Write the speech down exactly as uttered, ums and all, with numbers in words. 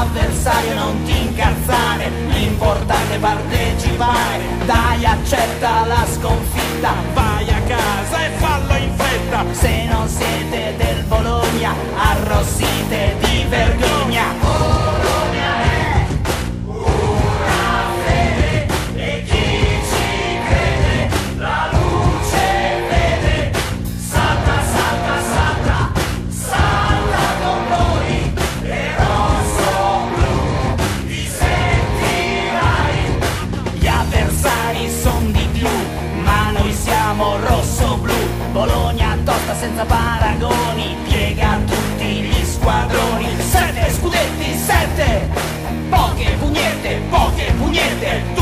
avversario non ti incazzare, l'importante è partecipare. Dai, accetta la sconfitta, vai a casa e fallo in fretta. se non siete del Bologna arrossite di vergogna. Bologna è una fede e chi ci crede la luce vede. Salta, salta, salta, salta con noi, e rosso-blu ti sentirai. Gli avversari son di blu, ma noi siamo rosso-blu. Bologna tosta senza paragoni, piega tutti gli squadroni. Sette scudetti, sette, poche pugnette, poche pugnette.